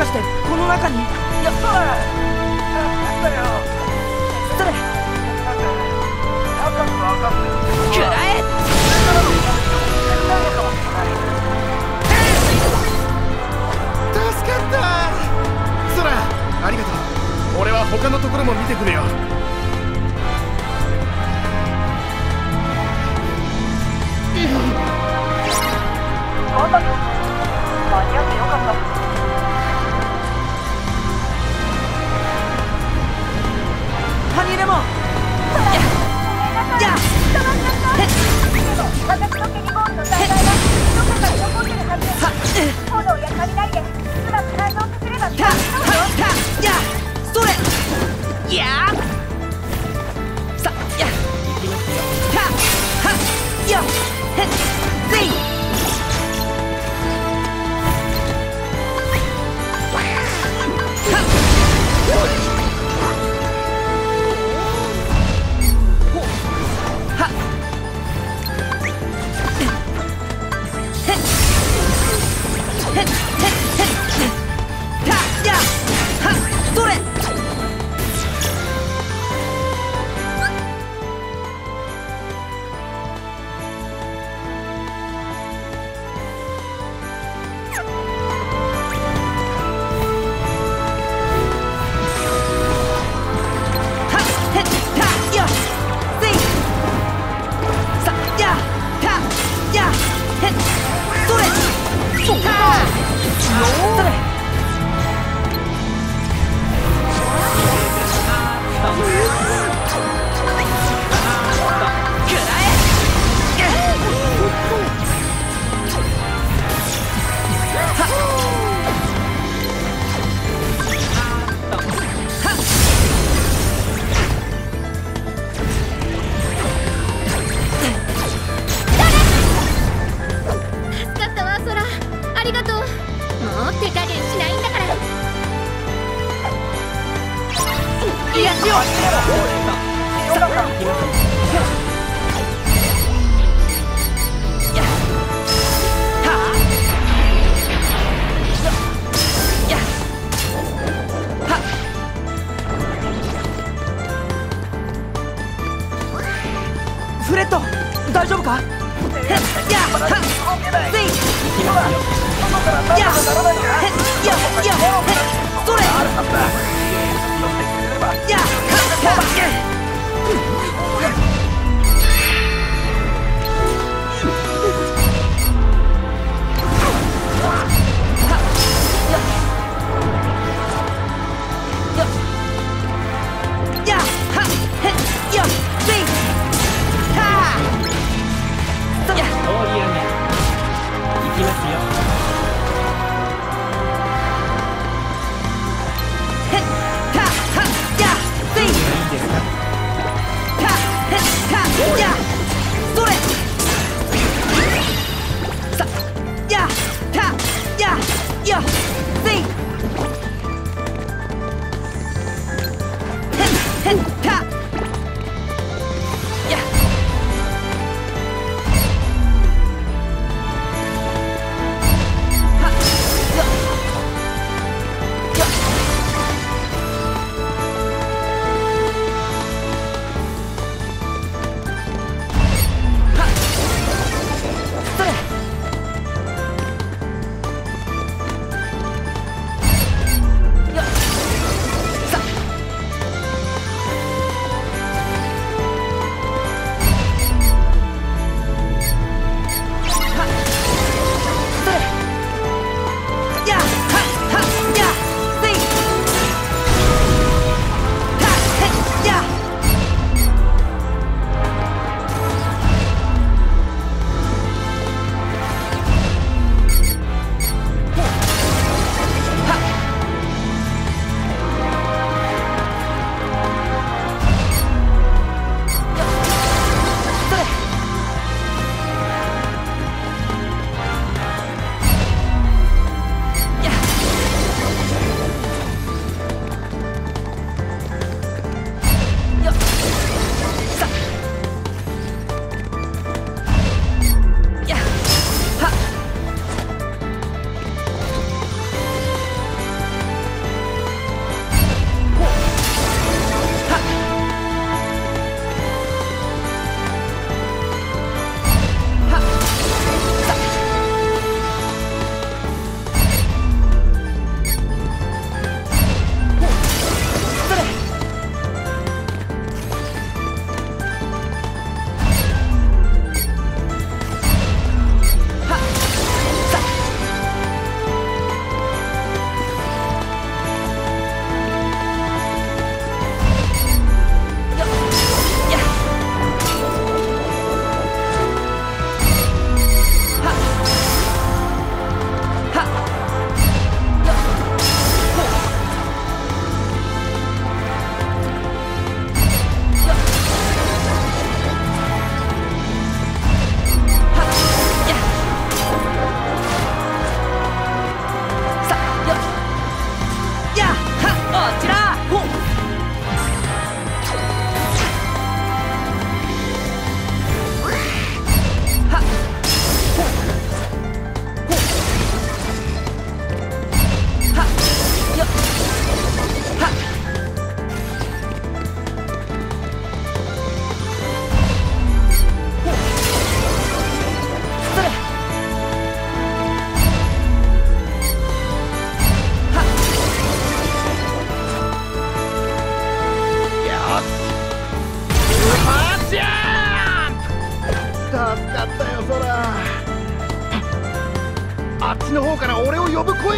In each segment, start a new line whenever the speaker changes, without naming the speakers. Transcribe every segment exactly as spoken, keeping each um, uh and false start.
かしてこの中に。やったー。なんだよ。失礼。食らえ。
助かった。ソラ、ありがとう。俺は他のところも見てくるよ。
間に合ってよかった。
ハニーレモン。やっやっ
私のケニボールの災害がどこかに残ってるはずです。炎や雷でうまく対応させれば。たたた
やそれやさやたはやへせいフレッド、大丈夫か？やっはっせいやっやっやっそれやっはっ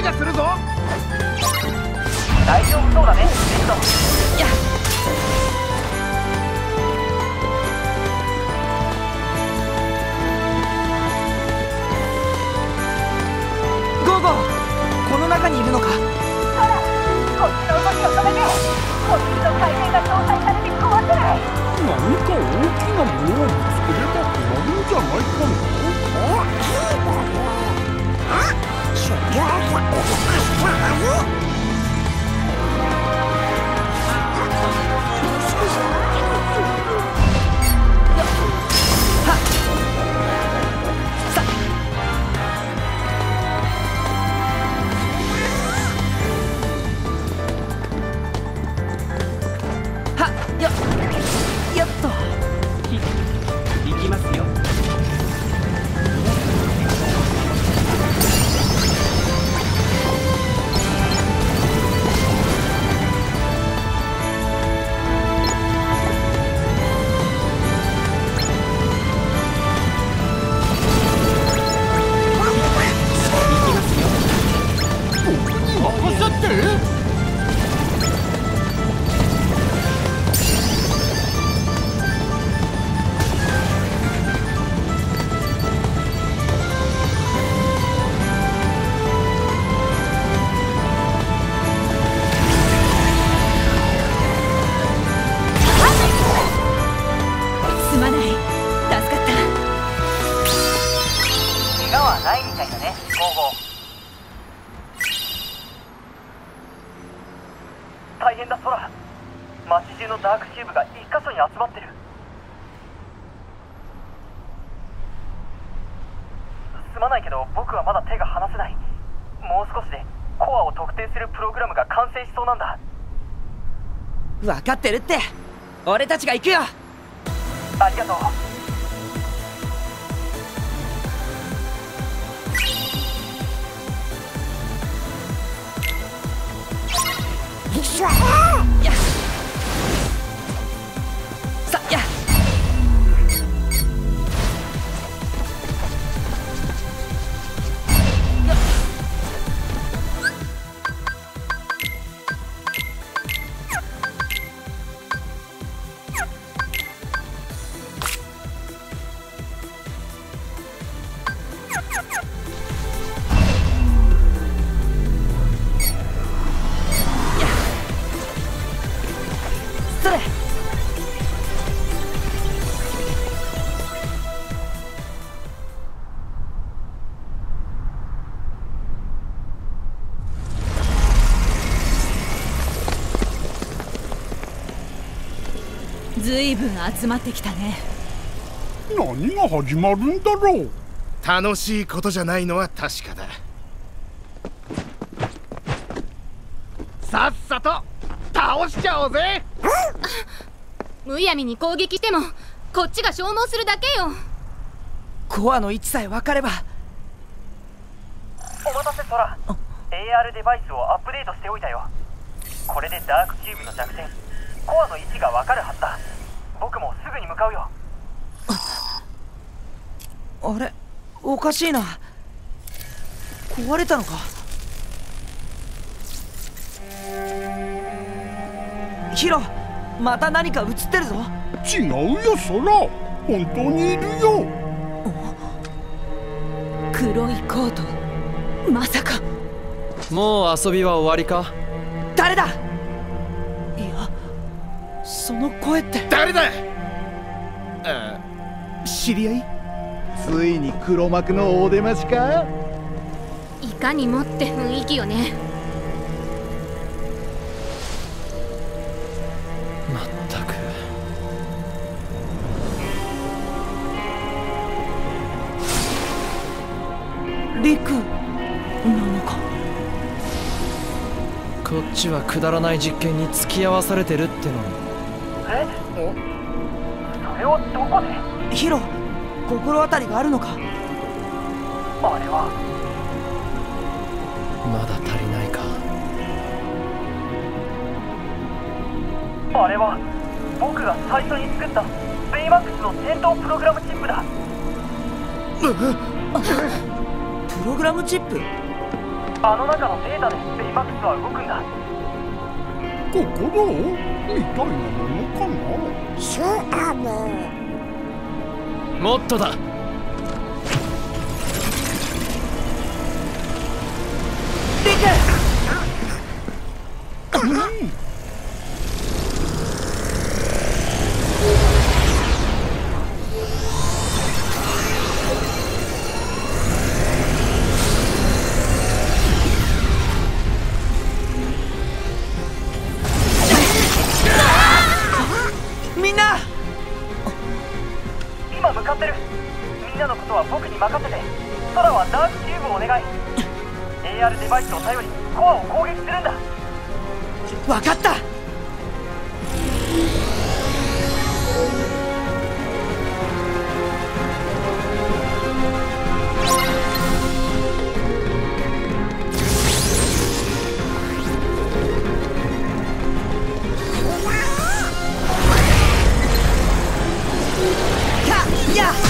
いがするぞ。
大丈夫そうだね、レッド。やっゴーゴー、この中にいるのか。
ほら、こっちの動きを止めて。こっちの回転が搭載されて壊せない。
何か大きなものを見つければ困るんじゃないかな。そりゃあ動かしたわよ。
大変だ、ソラ。街中のダークキューブが一箇所に集まってる。すまないけど僕はまだ手が離せない。もう少しでコアを特定するプログラムが完成しそうなんだ。分かってるって。俺たちが行くよ。ありがとう。さやずいぶん集まってきたね。
何が始まるんだろう。楽しいことじゃないのは確かだ。さっさと倒しちゃおうぜ。
むやみに攻撃してもこっちが消耗するだけよ。
コアの位置さえ分かれば。お待たせソラ。 エーアール デバイスをアップデートしておいたよ。これでダークキューブの弱点、コアの位置が分かるはずだ。僕もすぐに向かうよ。あれ、おかしいな。壊れたのか。ヒロ、また何か映ってるぞ。
違うよ、ソラ。本当にいるよ。
黒いコート、まさか。
もう遊びは終わりか。
誰だ。いや、その声って。
誰だ。あ、知り合い。ついに黒幕のお出ましか。
いかにもって雰囲気よね。
まったく。
リクなのか。
こっちはくだらない実験に付き合わされてるってのに。
え？それをどこで？ヒロ、心当たりがあるのか。あれは
まだ足りないか。
あれは僕が最初に作ったベイマックスの戦闘プログラムチップだ。プログラムチップ？ あの中のデータでベイマックスは動くんだ。
心みたいなものかな。
そうあの
もっとだ。
リク、みんな今向かってる。みんなのことは僕に任せて。空はダークキューブをお願い。 エーアール デバイスを頼りコアを攻撃するんだ。分かった。やっ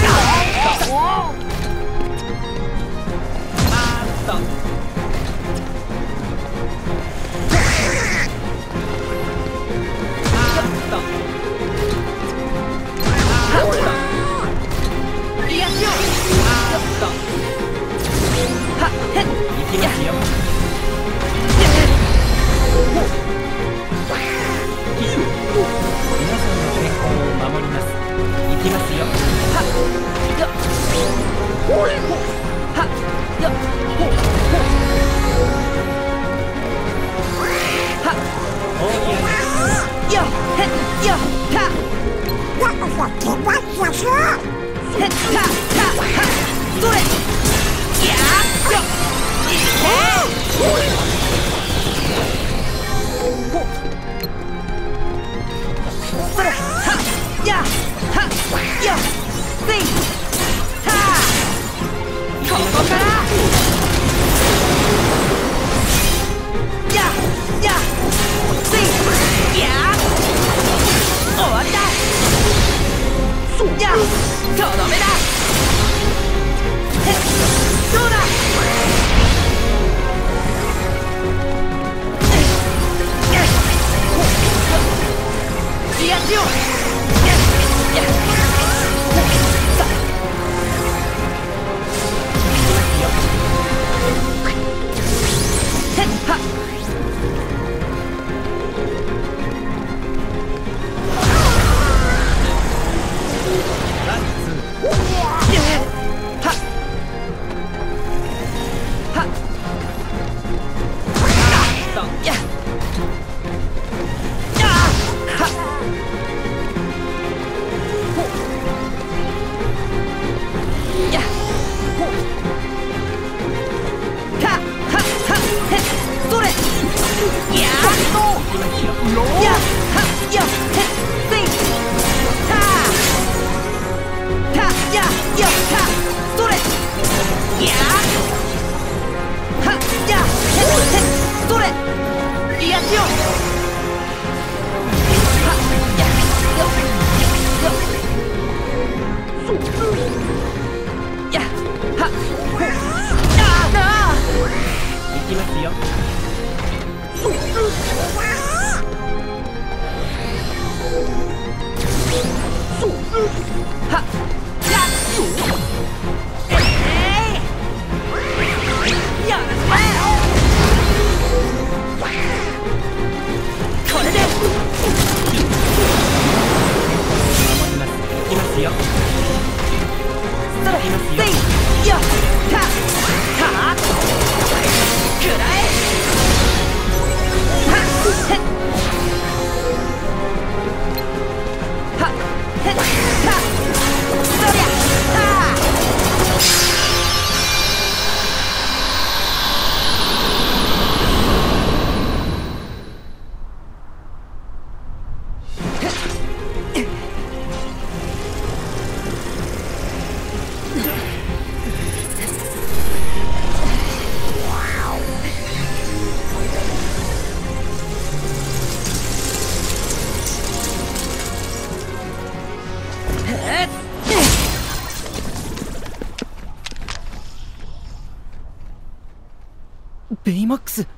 ベイマックス。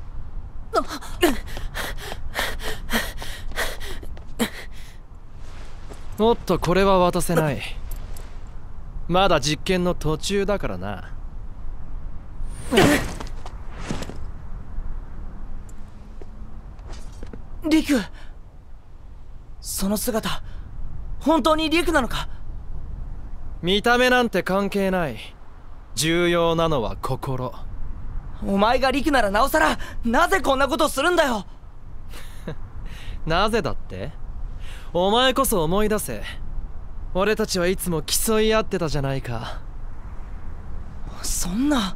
おっと、これは渡せない。まだ実験の途中だからな。
リク、その姿本当にリクなのか？
見た目なんて関係ない。重要なのは心。
お前がリクならなおさら、なぜこんなことするんだよ。
なぜだって？お前こそ思い出せ。俺たちはいつも競い合ってたじゃないか。
そんな。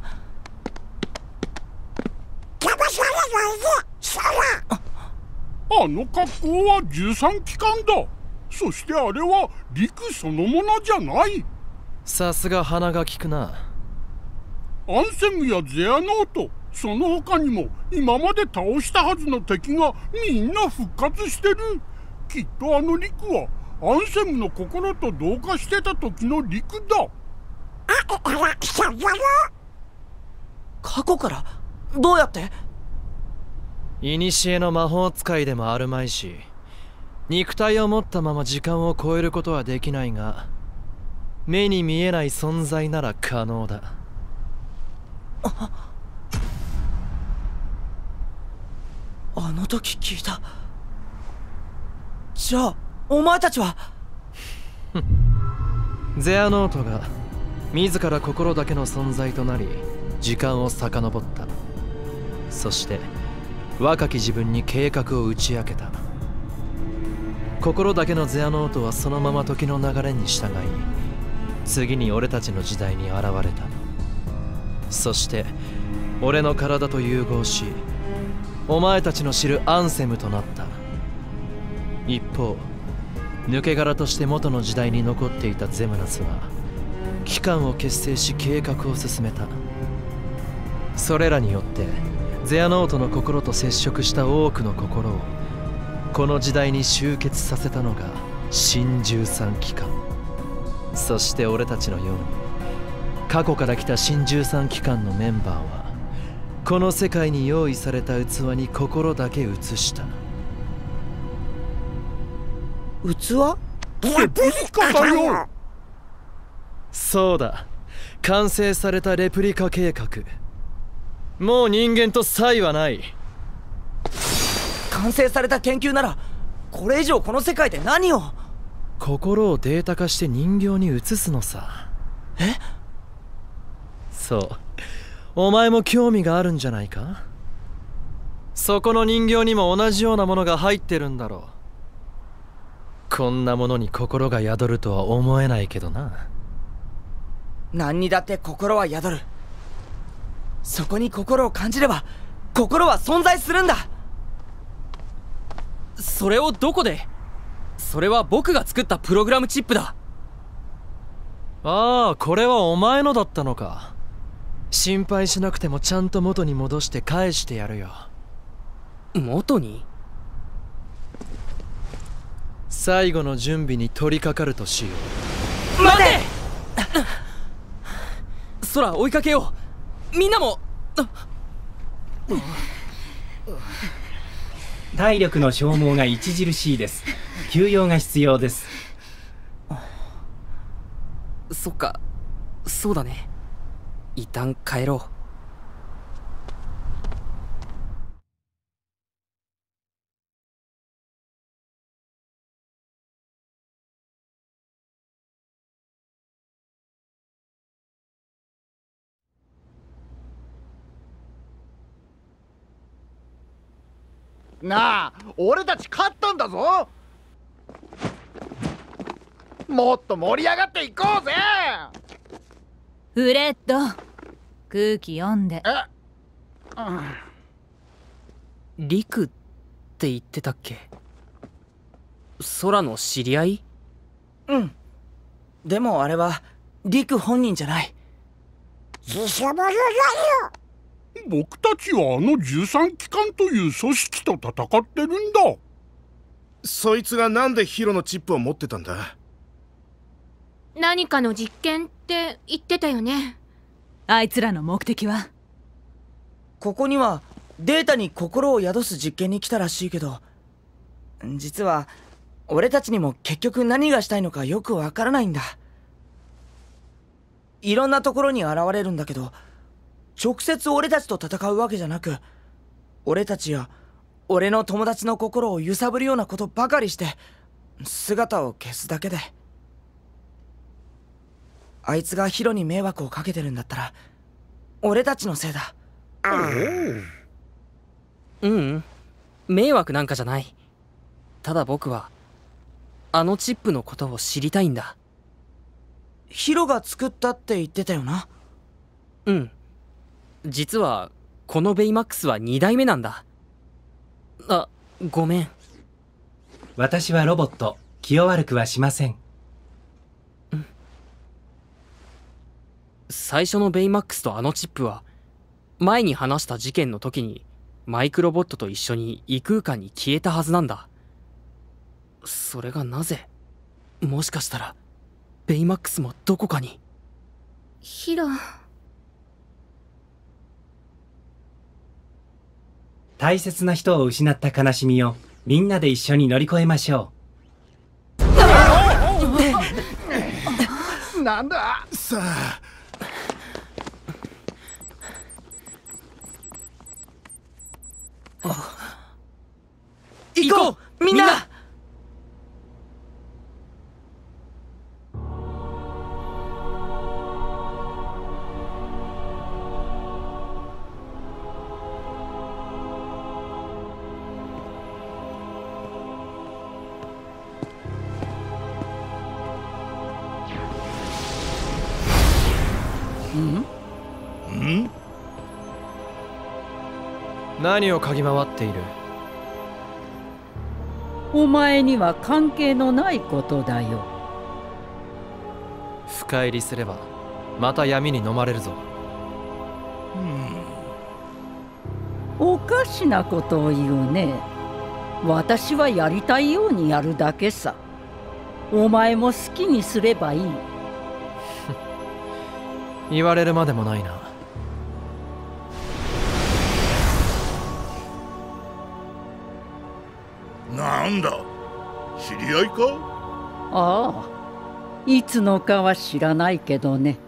あの格好はじゅうさん機関だ。そしてあれは陸そのものじゃない。
さすが鼻が利くな。
アンセムやゼアノート、その他にも今まで倒したはずの敵がみんな復活してる。きっとあの陸はアンセムの心と同化してた時の陸だ。
過去から？どうやって？
古の魔法使いでもあるまいし、肉体を持ったまま時間を超えることはできないが、目に見えない存在なら可能だ。
あ、あの時聞いた。じゃあお前たちは。
ゼアノートが自ら心だけの存在となり、時間を遡った。そして若き自分に計画を打ち明けた。心だけのゼアノートはそのまま時の流れに従い、次に俺たちの時代に現れた。そして俺の体と融合し、お前たちの知るアンセムとなった。一方、抜け殻として元の時代に残っていたゼムナスは機関を結成し計画を進めた。それらによってゼアノートの心と接触した多くの心をこの時代に集結させたのが新じゅうさん機関。そして俺たちのように過去から来た新じゅうさん機関のメンバーはこの世界に用意された器に心だけ移した。
器？
レプリカだよ。
そうだ、完成されたレプリカ計画。もう人間と差異はない。
完成された研究ならこれ以上この世界で何を？
心をデータ化して人形に移すのさ。
え？
そう、お前も興味があるんじゃないか？そこの人形にも同じようなものが入ってるんだろう。こんなものに心が宿るとは思えないけどな。
何にだって心は宿る。そこに心を感じれば心は存在するんだ。
それをどこで？それは僕が作ったプログラムチップだ。
ああ、これはお前のだったのか。心配しなくてもちゃんと元に戻して返してやるよ。
元に？
最後の準備に取り掛かるとしよ
う。待て！空追いかけよう。みんなも。
体力の消耗が著しいです。休養が必要です。
そっか、そうだね。一旦帰ろう。
なあ、俺たち勝ったんだぞ。もっと盛り上がっていこうぜ。
フレッド、空気読んで。
え、
うん、リクって言ってたっけ？空の知り合い？
うん。でもあれはリク本人じゃない。
僕たちはあのじゅうさん機関という組織と戦ってるんだ。
そいつがなんでヒロのチップを持ってたんだ？
何かの実験って言ってたよね。
あいつらの目的は？
ここにはデータに心を宿す実験に来たらしいけど、実は俺たちにも結局何がしたいのかよくわからないんだ。いろんなところに現れるんだけど、直接俺たちと戦うわけじゃなく、俺たちや俺の友達の心を揺さぶるようなことばかりして姿を消すだけで。あいつがヒロに迷惑をかけてるんだったら俺たちのせいだ。
ううん迷惑なんかじゃない。ただ僕はあのチップのことを知りたいんだ。
ヒロが作ったって言ってたよな。
うん、実はこのベイマックスはにだいめなんだ。あ、ごめん。
私はロボット、気を悪くはしません。
うん、最初のベイマックスとあのチップは前に話した事件の時にマイクロボットと一緒に異空間に消えたはずなんだ。それがなぜ、もしかしたらベイマックスもどこかに。
ヒロ、
大切な人を失った悲しみをみんなで一緒に乗り越えましょ
う。なんださあ。
行こうみんな。
ん？何を嗅ぎ回っている？
お前には関係のないことだよ。
深入りすればまた闇に飲まれるぞ。
おかしなことを言うね。私はやりたいようにやるだけさ。お前も好きにすればいい。
言われるまでもないな。
なんだ、知り合いか？
ああ、いつのかは知らないけどね。